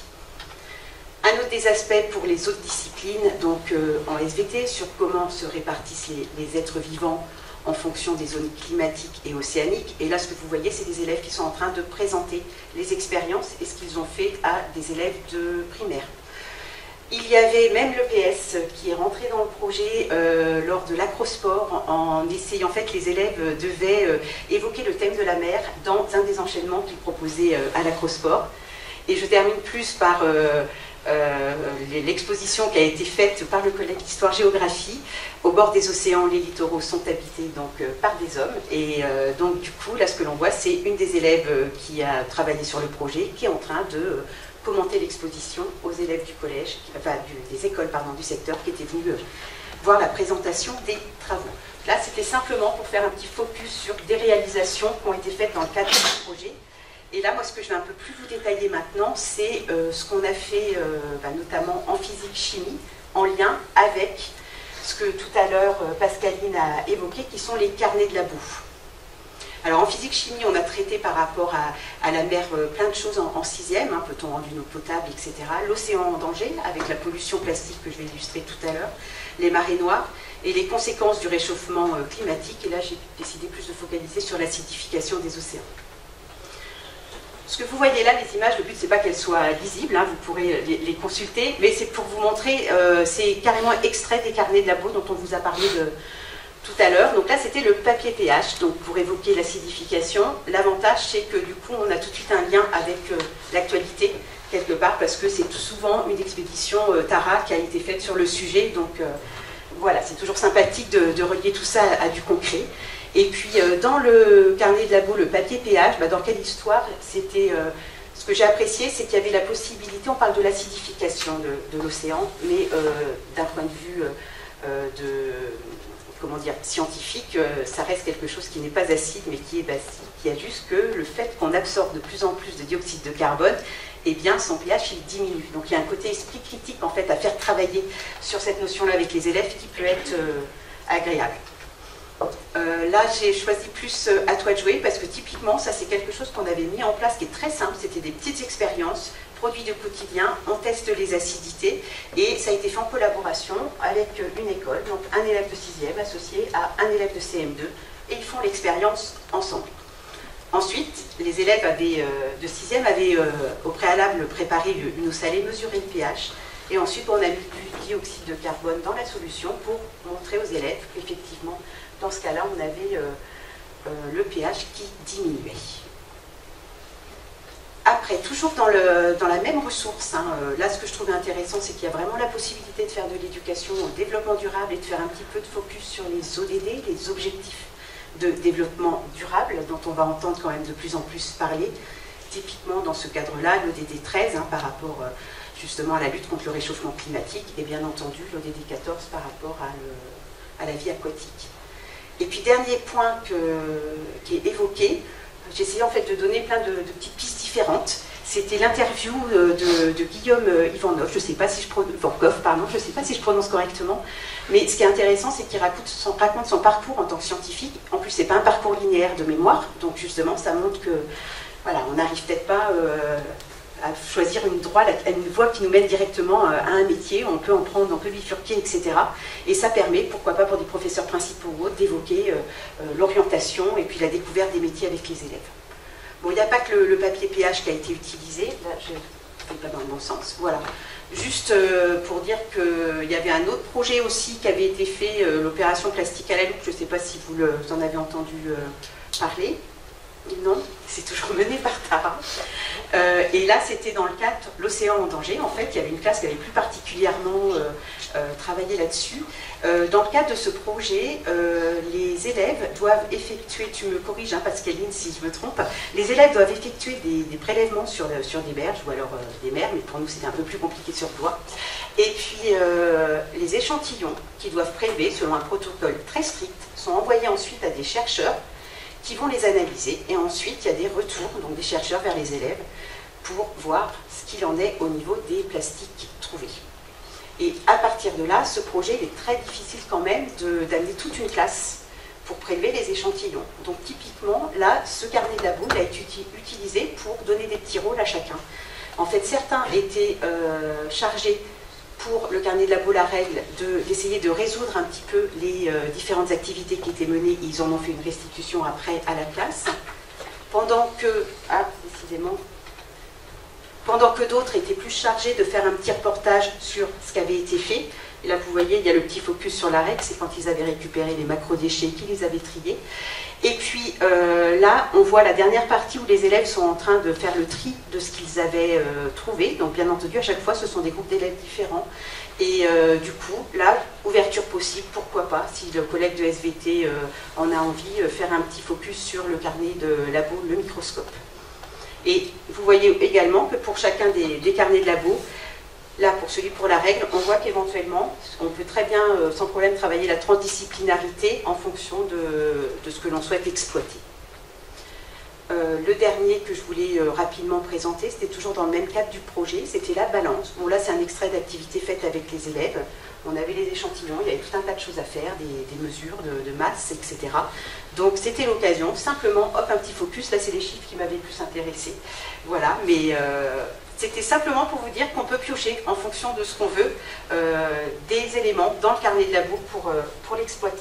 Un autre des aspects pour les autres disciplines, donc euh, en S V T, sur comment se répartissent les, les êtres vivants en fonction des zones climatiques et océaniques. Et là, ce que vous voyez, c'est des élèves qui sont en train de présenter les expériences et ce qu'ils ont fait à des élèves de primaire. Il y avait même l'E P S qui est rentré dans le projet euh, lors de l'acrosport en essayant, en fait, les élèves devaient euh, évoquer le thème de la mer dans un des enchaînements qu'ils proposaient euh, à l'acrosport. Et je termine plus par euh, euh, l'exposition qui a été faite par le collègue d'Histoire-Géographie. Au bord des océans, les littoraux sont habités donc, euh, par des hommes. Et euh, donc, du coup, là, ce que l'on voit, c'est une des élèves euh, qui a travaillé sur le projet, qui est en train de euh, commenter l'exposition aux élèves du collège, enfin, du, des écoles pardon, du secteur, qui étaient venus euh, voir la présentation des travaux. Là, c'était simplement pour faire un petit focus sur des réalisations qui ont été faites dans le cadre du projet. Et là, moi, ce que je vais un peu plus vous détailler maintenant, c'est euh, ce qu'on a fait, euh, bah, notamment en physique-chimie, en lien avec ce que tout à l'heure euh, Pascaline a évoqué, qui sont les carnets de la boue. Alors, en physique-chimie, on a traité par rapport à, à la mer euh, plein de choses en, en sixième, hein, peut-on rendre une eau potable, et cetera. L'océan en danger, avec la pollution plastique que je vais illustrer tout à l'heure, les marées noires, et les conséquences du réchauffement euh, climatique. Et là, j'ai décidé plus de focaliser sur l'acidification des océans. Ce que vous voyez là, les images, le but c'est pas qu'elles soient lisibles, hein, vous pourrez les, les consulter, mais c'est pour vous montrer, euh, c'est carrément extrait des carnets de labo dont on vous a parlé de, tout à l'heure. Donc là c'était le papier pH, donc pour évoquer l'acidification. L'avantage c'est que du coup on a tout de suite un lien avec euh, l'actualité quelque part, parce que c'est tout souvent une expédition euh, Tara qui a été faite sur le sujet, donc euh, voilà, c'est toujours sympathique de, de relier tout ça à, à du concret. Et puis euh, dans le carnet de labo, le papier pH, bah, dans quelle histoire c'était euh, ce que j'ai apprécié, c'est qu'il y avait la possibilité, on parle de l'acidification de, de l'océan, mais euh, d'un point de vue euh, de, comment dire, scientifique, euh, ça reste quelque chose qui n'est pas acide, mais qui est basique. Il y a juste que le fait qu'on absorbe de plus en plus de dioxyde de carbone, eh bien son pH il diminue. Donc il y a un côté esprit critique en fait à faire travailler sur cette notion-là avec les élèves qui peut être euh, agréable. Euh, là j'ai choisi plus euh, à toi de jouer, parce que typiquement ça c'est quelque chose qu'on avait mis en place qui est très simple, c'était des petites expériences, produits du quotidien, on teste les acidités et ça a été fait en collaboration avec une école, donc un élève de sixième associé à un élève de C M deux et ils font l'expérience ensemble. Ensuite, les élèves avaient, euh, de sixième avaient euh, au préalable préparé une eau salée, mesuré le pH et ensuite on a mis du dioxyde de carbone dans la solution pour montrer aux élèves qu'effectivement dans ce cas-là, on avait euh, euh, le pH qui diminuait. Après, toujours dans, le, dans la même ressource, hein, euh, là ce que je trouvais intéressant, c'est qu'il y a vraiment la possibilité de faire de l'éducation au développement durable et de faire un petit peu de focus sur les O D D, les objectifs de développement durable, dont on va entendre quand même de plus en plus parler. Typiquement dans ce cadre-là, l'O D D treize, hein, par rapport euh, justement à la lutte contre le réchauffement climatique, et bien entendu l'O D D quatorze par rapport à, le, à la vie aquatique. Et puis dernier point que, qui est évoqué, j'ai essayé en fait de donner plein de, de petites pistes différentes. C'était l'interview de, de Guillaume Ivanov, je ne sais pas si je prononce, pardon, je sais pas si je prononce correctement, mais ce qui est intéressant, c'est qu'il raconte son, raconte son parcours en tant que scientifique. En plus, c'est pas un parcours linéaire de mémoire, donc justement, ça montre que voilà, on n'arrive peut-être pas euh, à choisir une, droit, une voie qui nous mène directement à un métier, on peut en prendre, on peut bifurquer, et cetera. Et ça permet, pourquoi pas pour des professeurs principaux ou autres, d'évoquer euh, l'orientation et puis la découverte des métiers avec les élèves. Bon, il n'y a pas que le, le papier pH qui a été utilisé, là je ne vais pas dans le bon sens, voilà. Juste euh, pour dire qu'il y avait un autre projet aussi qui avait été fait, euh, l'opération plastique à la loupe, je ne sais pas si vous, le, vous en avez entendu euh, parler. Non, c'est toujours mené par Tara. Euh, et là, c'était dans le cadre l'océan en danger. En fait, il y avait une classe qui avait plus particulièrement euh, euh, travaillé là-dessus. Euh, dans le cadre de ce projet, euh, les élèves doivent effectuer, tu me corriges, hein, Pascaline, si je me trompe, les élèves doivent effectuer des, des prélèvements sur, le, sur des berges, ou alors euh, des mers, mais pour nous, c'était un peu plus compliqué sur doigt. Et puis, euh, les échantillons qu'ils doivent prélever, selon un protocole très strict, sont envoyés ensuite à des chercheurs qui vont les analyser, et ensuite il y a des retours, donc des chercheurs vers les élèves, pour voir ce qu'il en est au niveau des plastiques trouvés. Et à partir de là, ce projet il est très difficile quand même d'amener toute une classe pour prélever les échantillons. Donc typiquement, là, ce carnet de labo il a été utilisé pour donner des petits rôles à chacun. En fait, certains étaient euh, chargés pour le carnet de labo La Règle d'essayer de, de résoudre un petit peu les euh, différentes activités qui étaient menées. Ils en ont fait une restitution après à la classe. Pendant que, ah, décidément, pendant que d'autres étaient plus chargés de faire un petit reportage sur ce qui avait été fait. Et là, vous voyez, il y a le petit focus sur La Règle, c'est quand ils avaient récupéré les macro-déchets, qu'ils les avaient triés. Et puis euh, là, on voit la dernière partie où les élèves sont en train de faire le tri de ce qu'ils avaient euh, trouvé. Donc bien entendu, à chaque fois, ce sont des groupes d'élèves différents. Et euh, du coup, là, ouverture possible, pourquoi pas, si le collègue de S V T euh, en a envie, euh, faire un petit focus sur le carnet de labo, le microscope. Et vous voyez également que pour chacun des, des carnets de labo, là, pour celui pour La Règle, on voit qu'éventuellement, on peut très bien, euh, sans problème, travailler la transdisciplinarité en fonction de, de ce que l'on souhaite exploiter. Euh, le dernier que je voulais euh, rapidement présenter, c'était toujours dans le même cadre du projet, c'était la balance. Bon, là, c'est un extrait d'activité faite avec les élèves. On avait les échantillons, il y avait tout un tas de choses à faire, des, des mesures de, de masse, et cetera. Donc, c'était l'occasion, simplement, hop, un petit focus. Là, c'est les chiffres qui m'avaient plus intéressé. Voilà, mais... Euh, C'était simplement pour vous dire qu'on peut piocher en fonction de ce qu'on veut euh, des éléments dans le carnet de labo pour, euh, pour l'exploiter.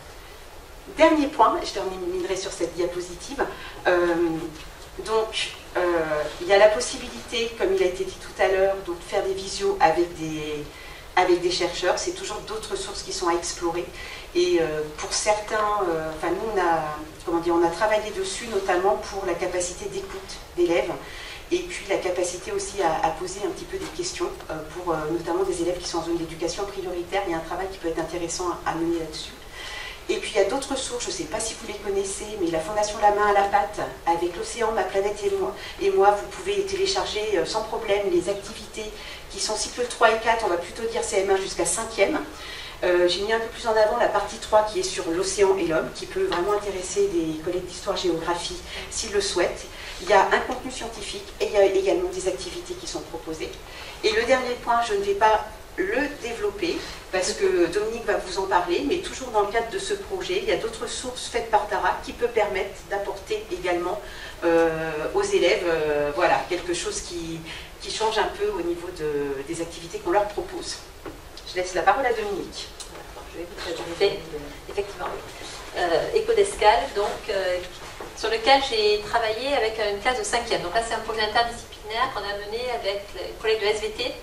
Dernier point, je terminerai sur cette diapositive. Euh, donc, Euh, il y a la possibilité, comme il a été dit tout à l'heure, de faire des visios avec des, avec des chercheurs. C'est toujours d'autres sources qui sont à explorer. Et euh, pour certains, euh, enfin nous on a, comment dire, on a travaillé dessus notamment pour la capacité d'écoute d'élèves et puis la capacité aussi à, à poser un petit peu des questions euh, pour euh, notamment des élèves qui sont en zone d'éducation prioritaire. Il y a un travail qui peut être intéressant à, à mener là-dessus. Et puis il y a d'autres sources, je ne sais pas si vous les connaissez, mais la Fondation La Main à la Pâte, avec l'Océan, Ma Planète et moi, et moi, vous pouvez télécharger euh, sans problème les activités qui sont cycle trois et quatre, on va plutôt dire C M un jusqu'à cinquième. Euh, J'ai mis un peu plus en avant la partie trois qui est sur l'océan et l'homme, qui peut vraiment intéresser des collègues d'histoire-géographie s'ils le souhaitent. Il y a un contenu scientifique et il y a également des activités qui sont proposées. Et le dernier point, je ne vais pas le développer parce que Dominique va vous en parler, mais toujours dans le cadre de ce projet, il y a d'autres sources faites par Tara qui peut permettre d'apporter également euh, aux élèves euh, voilà, quelque chose qui, qui change un peu au niveau de, des activités qu'on leur propose. Je laisse la parole à Dominique. Je vais vous présenter, effectivement, euh, Écho d'escale, donc, euh, sur lequel j'ai travaillé avec une classe de cinquième. Donc là, c'est un projet interdisciplinaire qu'on a mené avec les collègues de S V T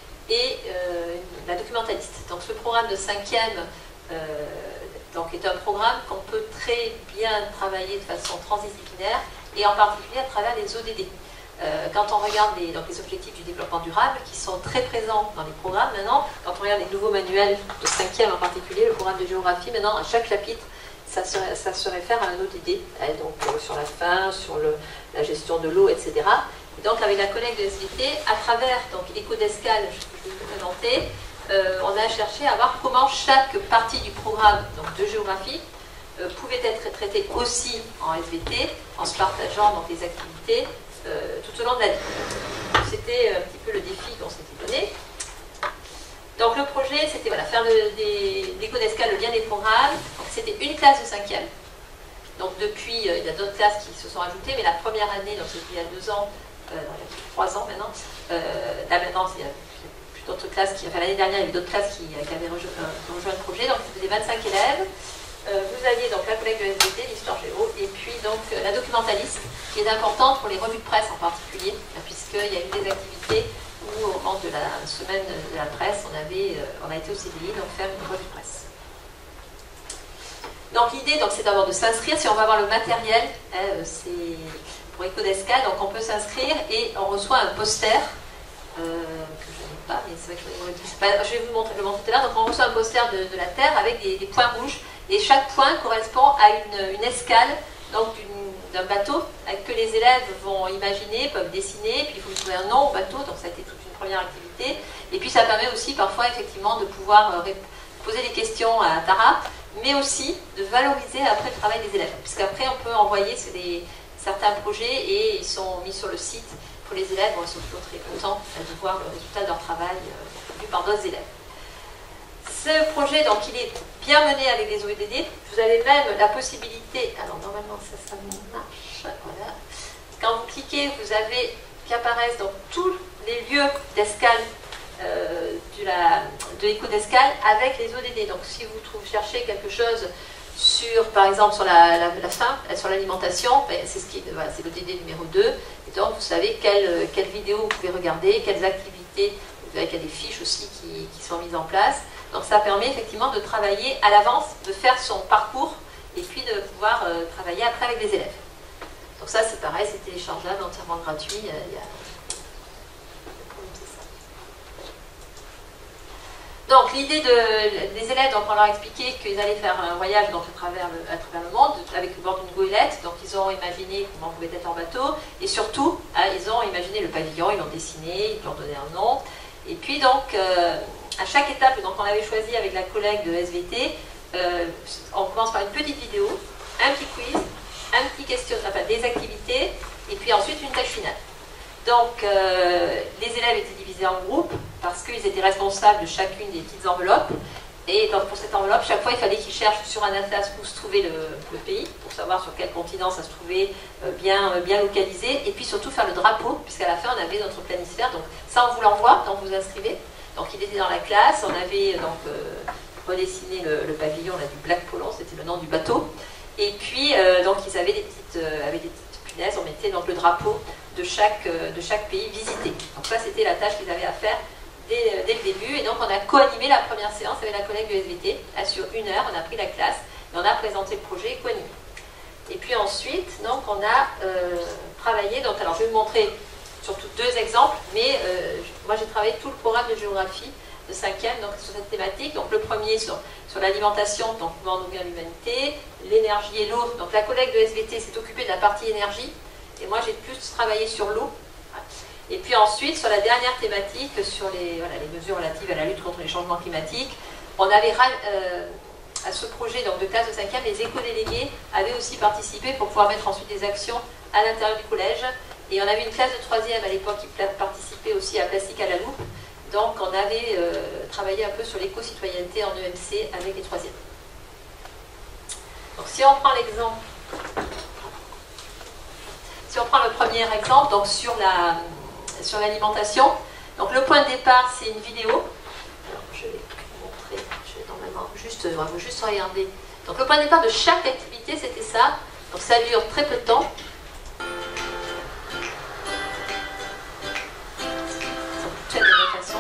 et euh, la documentaliste. Donc ce programme de cinquième euh, donc, est un programme qu'on peut très bien travailler de façon transdisciplinaire et en particulier à travers les O D D. Euh, quand on regarde les, donc les objectifs du développement durable, qui sont très présents dans les programmes maintenant, quand on regarde les nouveaux manuels de cinquième en particulier, le programme de géographie, maintenant à chaque chapitre, ça se, ça se réfère à un O D D, hein, donc euh, sur la faim, sur le, la gestion de l'eau, et cetera. Et donc avec la collègue de S V T, à travers donc Écho d'escale, je vais vous présenter, euh, on a cherché à voir comment chaque partie du programme donc, de géographie euh, pouvait être traitée aussi en S V T, en se partageant donc, les activités Euh, tout au long de l'année. C'était un petit peu le défi qu'on s'était donné. Donc le projet, c'était voilà, faire le, des, l'écho d'escale, le lien des programmes. C'était une classe de cinquième. Donc depuis, euh, il y a d'autres classes qui se sont ajoutées, mais la première année, donc c'était il y a deux ans, euh, il y a trois ans maintenant, euh, là maintenant, il y a plus d'autres classes qui, enfin l'année dernière, il y avait d'autres classes qui, qui avaient rejoint, euh, rejoint le projet, donc c'était vingt-cinq élèves. Euh, vous aviez donc la collègue de S V T, l'histoire géo, et puis donc euh, la documentaliste, qui est importante pour les revues de presse en particulier, puisqu'il y a eu des activités où au moment de la semaine de la presse, on, avait, euh, on a été au C D I, donc faire une revue de presse. Donc l'idée, donc, c'est d'abord de s'inscrire. Si on va voir le matériel, hein, c'est pour Écho d'escale, donc on peut s'inscrire et on reçoit un poster. Euh, que je n'ai pas, mais c'est vrai que je vais, je vais vous montrer, le montrer tout à l'heure. Donc on reçoit un poster de, de la Terre avec des, des points rouges, et chaque point correspond à une, une escale, donc d'un bateau que les élèves vont imaginer, peuvent dessiner, puis il faut trouver un nom au bateau, donc ça a été toute une première activité. Et puis ça permet aussi parfois effectivement de pouvoir euh, poser des questions à Tara, mais aussi de valoriser après le travail des élèves, puisqu'après on peut envoyer des, certains projets et ils sont mis sur le site pour les élèves, bon, ils sont toujours très contents de voir le résultat de leur travail euh, vu par d'autres élèves. Ce projet, donc, il est bien mené avec les O D D. Vous avez même la possibilité, alors normalement ça, ça marche, voilà. Quand vous cliquez, vous avez qui apparaissent donc tous les lieux d'escale euh, de, la, de l'écho d'escale avec les O D D. Donc si vous trouvez, cherchez quelque chose sur, par exemple, sur la, la, la faim, sur l'alimentation, ben, c'est ce qui, voilà, c'est l'O D D numéro deux. Et donc vous savez quelles quelle vidéos vous pouvez regarder, quelles activités, vous verrez qu'il y a des fiches aussi qui, qui sont mises en place. Donc ça permet effectivement de travailler à l'avance, de faire son parcours et puis de pouvoir euh, travailler après avec les élèves. Donc ça c'est pareil, c'est téléchargeable, entièrement gratuit. Il y a... Donc l'idée de, des élèves, donc on leur a expliqué qu'ils allaient faire un voyage donc, à, travers le, à travers le monde avec le bord d'une goélette. Donc ils ont imaginé comment on pouvait être en bateau et surtout hein, ils ont imaginé le pavillon, ils l'ont dessiné, ils lui ont donné un nom. Et puis donc euh, à chaque étape, donc on avait choisi avec la collègue de S V T, euh, on commence par une petite vidéo, un petit quiz, un petit question, enfin des activités, et puis ensuite une tâche finale. Donc euh, les élèves étaient divisés en groupes parce qu'ils étaient responsables de chacune des petites enveloppes. Et donc pour cette enveloppe, chaque fois il fallait qu'ils cherchent sur un atlas où se trouvait le, le pays, pour savoir sur quel continent ça se trouvait euh, bien, bien localisé, et puis surtout faire le drapeau, puisqu'à la fin on avait notre planisphère. Donc ça on vous l'envoie, donc vous inscrivez. Donc il était dans la classe, on avait donc euh, redessiné le, le pavillon là, du Black Polon, c'était le nom du bateau. Et puis euh, donc ils avaient des petites, euh, avec des petites punaises, on mettait donc le drapeau de chaque, de chaque pays visité. Donc ça, c'était la tâche qu'ils avaient à faire dès, dès le début. Et donc, on a co-animé la première séance avec la collègue du S V T. Là, sur une heure, on a pris la classe et on a présenté le projet co-animé. Et puis ensuite, donc, on a euh, travaillé. Donc, alors, je vais vous montrer surtout deux exemples, mais euh, moi, j'ai travaillé tout le programme de géographie de cinquième, donc sur cette thématique. Donc, le premier sur, sur l'alimentation, donc comment nourrir l'humanité, l'énergie et l'eau. Donc, la collègue de S V T s'est occupée de la partie énergie. Et moi, j'ai plus travaillé sur l'eau. Et puis ensuite, sur la dernière thématique, sur les, voilà, les mesures relatives à la lutte contre les changements climatiques, on avait, euh, à ce projet donc, de classe de cinquième, les éco-délégués avaient aussi participé pour pouvoir mettre ensuite des actions à l'intérieur du collège. Et on avait une classe de troisième à l'époque qui participait aussi à Plastique à la loupe. Donc on avait euh, travaillé un peu sur l'éco-citoyenneté en E M C avec les troisièmes. Donc si on prend l'exemple... Si on prend le premier exemple, donc sur la sur l'alimentation, donc le point de départ, c'est une vidéo. Alors, je vais vous montrer, je vais normalement juste, on va juste regarder. Donc le point de départ de chaque activité, c'était ça. Donc ça dure très peu de temps. Toute cette façon.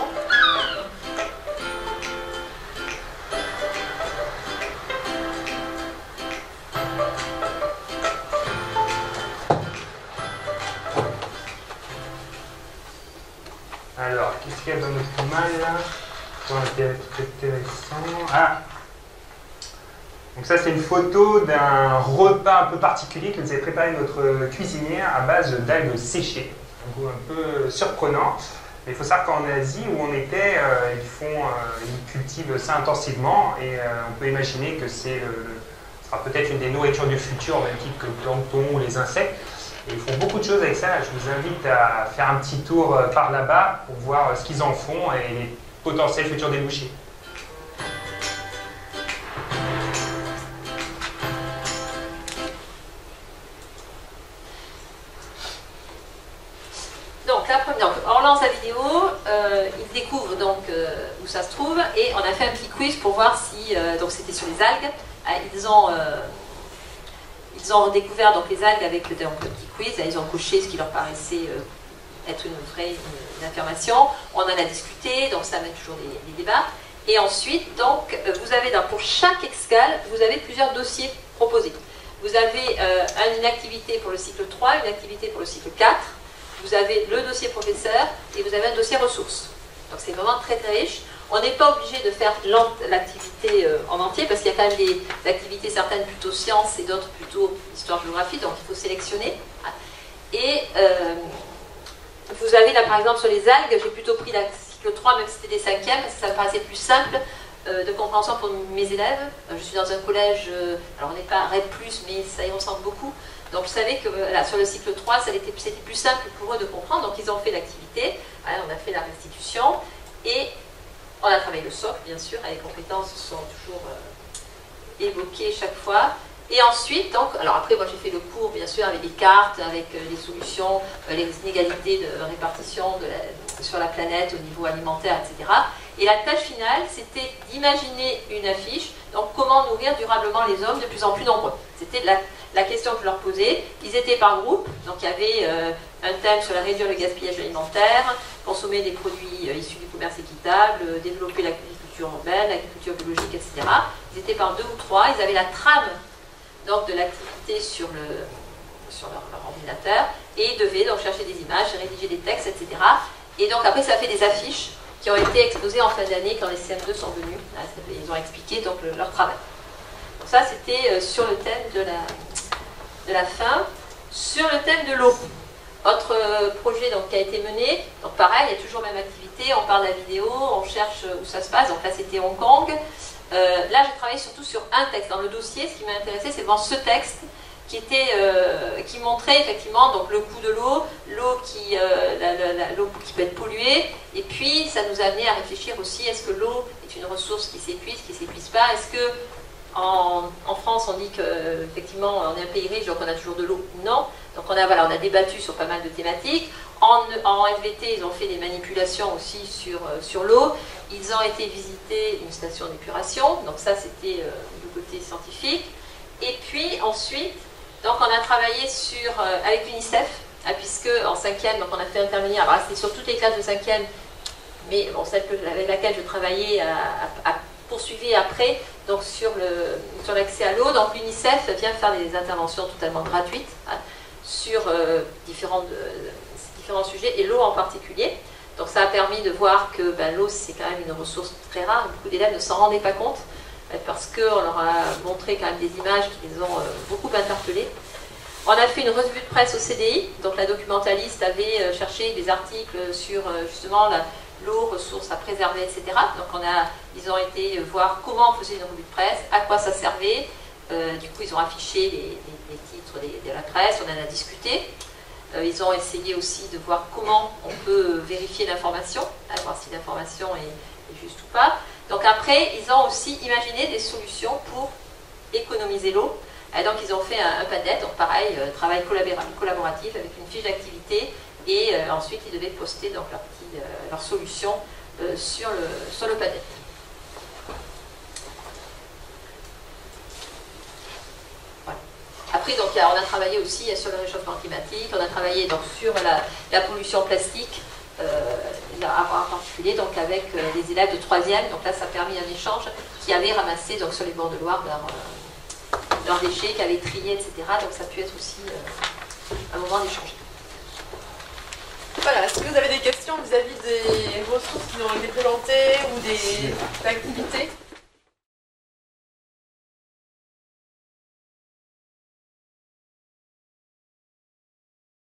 Alors, qu'est-ce qu'il y a dans notre mail là? Pour intéressant. Ah! Donc ça, c'est une photo d'un repas un peu particulier que nous avait préparé notre cuisinière à base d'algues séchées. Un goût un peu surprenant. Mais il faut savoir qu'en Asie, où on était, euh, ils, font, euh, ils cultivent ça intensivement et euh, on peut imaginer que c'est ce sera peut-être une des nourritures du futur, au même titre que le plancton ou les insectes. Et ils font beaucoup de choses avec ça. Je vous invite à faire un petit tour par là-bas pour voir ce qu'ils en font et les potentiels futurs débouchés. Donc, la première, donc, on lance la vidéo, euh, ils découvrent donc euh, où ça se trouve et on a fait un petit quiz pour voir si, euh, donc c'était sur les algues, ah, ils ont... Euh, Ils ont découvert donc, les algues avec donc, le petit quiz, ils ont coché ce qui leur paraissait euh, être une vraie une, une affirmation. On en a discuté, donc ça amène toujours des, des débats. Et ensuite, donc, vous avez donc, pour chaque escale, vous avez plusieurs dossiers proposés. Vous avez euh, une activité pour le cycle trois, une activité pour le cycle quatre, vous avez le dossier professeur et vous avez un dossier ressources. Donc c'est vraiment très très riche. On n'est pas obligé de faire l'activité en entier parce qu'il y a quand même des activités, certaines plutôt sciences et d'autres plutôt histoire-géographie, donc il faut sélectionner. Et euh, vous avez là par exemple sur les algues, j'ai plutôt pris la cycle trois, même si c'était des cinquièmes, parce que ça me paraissait plus simple euh, de compréhension pour mes élèves. Je suis dans un collège, euh, alors on n'est pas REP plus, mais ça y ressemble beaucoup. Donc je savais que là, sur le cycle trois, c'était plus simple pour eux de comprendre, donc ils ont fait l'activité, on a fait la restitution, et on a travaillé le socle, bien sûr, les compétences sont toujours euh, évoquées chaque fois. Et ensuite, donc, alors après, moi j'ai fait le cours, bien sûr, avec des cartes, avec euh, les solutions, euh, les inégalités de répartition de la, sur la planète au niveau alimentaire, et cetera. Et la tâche finale, c'était d'imaginer une affiche, donc comment nourrir durablement les hommes de plus en plus nombreux. C'était la, la question que je leur posais. Ils étaient par groupe, donc il y avait euh, un thème sur la réduire le gaspillage alimentaire, consommer des produits euh, issus du commerce équitable, euh, développer l'agriculture urbaine, l'agriculture biologique, et cetera. Ils étaient par deux ou trois, ils avaient la trame donc, de l'activité sur, le, sur leur, leur ordinateur et ils devaient donc chercher des images, rédiger des textes, et cetera. Et donc après, ça fait des affiches qui ont été exposées en fin d'année quand les C M deux sont venus. Là, ils ont expliqué donc, le, leur travail. Donc ça, c'était sur le thème de la, de la faim. Sur le thème de l'eau, autre projet donc, qui a été mené, donc pareil, il y a toujours la même activité, on parle de la vidéo, on cherche où ça se passe, donc là c'était Hong Kong. Euh, là j'ai travaillé surtout sur un texte. Dans le dossier, ce qui m'a intéressé, c'est vraiment ce texte qui, était, euh, qui montrait effectivement donc, le coût de l'eau, l'eau qui, euh, la, la, la, l'eau qui peut être polluée, et puis ça nous a amené à réfléchir aussi, est-ce que l'eau est une ressource qui s'épuise, qui ne s'épuise pas, est-ce que En, en France, on dit qu'effectivement, on est un pays riche, donc on a toujours de l'eau. Non. Donc on a, voilà, on a débattu sur pas mal de thématiques. En, en S V T, ils ont fait des manipulations aussi sur, sur l'eau. Ils ont été visiter une station d'épuration. Donc ça, c'était euh, du côté scientifique. Et puis ensuite, donc on a travaillé sur, euh, avec l'UNICEF hein, puisque en cinquième, donc on a fait intervenir, alors c'était sur toutes les classes de cinquième, mais bon, celle que, avec laquelle je travaillais a, a, a poursuivi après, donc sur le sur l'accès à l'eau. Donc l'UNICEF vient faire des interventions totalement gratuites hein, sur euh, différents, euh, différents sujets, et l'eau en particulier. Donc ça a permis de voir que ben, l'eau, c'est quand même une ressource très rare. Beaucoup d'élèves ne s'en rendaient pas compte, parce qu'on leur a montré quand même des images qui les ont euh, beaucoup interpellés. On a fait une revue de presse au C D I, donc la documentaliste avait euh, cherché des articles sur euh, justement la, l'eau, ressources à préserver, et cetera. Donc on a, ils ont été voir comment on faisait une revue de presse, à quoi ça servait. Euh, du coup, ils ont affiché les, les, les titres de, de la presse, on en a discuté. Euh, ils ont essayé aussi de voir comment on peut vérifier l'information, hein, voir si l'information est, est juste ou pas. Donc après, ils ont aussi imaginé des solutions pour économiser l'eau. Et donc ils ont fait un, un padlet, donc pareil, euh, travail collaboratif avec une fiche d'activité, et euh, ensuite ils devaient poster donc leur, petit, euh, leur solution euh, sur le, sur le padlet. Voilà. Après, donc, on a travaillé aussi sur le réchauffement climatique, on a travaillé donc, sur la, la pollution plastique, euh, en particulier donc, avec euh, les élèves de troisième. Donc là, ça a permis un échange qui avait ramassé donc, sur les bords de Loire leur, euh, leurs déchets, qui avaient trié, et cetera. Donc ça a pu être aussi euh, un moment d'échange. Voilà, est-ce que vous avez des questions vis-à-vis des ressources qui ont été présentées ou des activités ?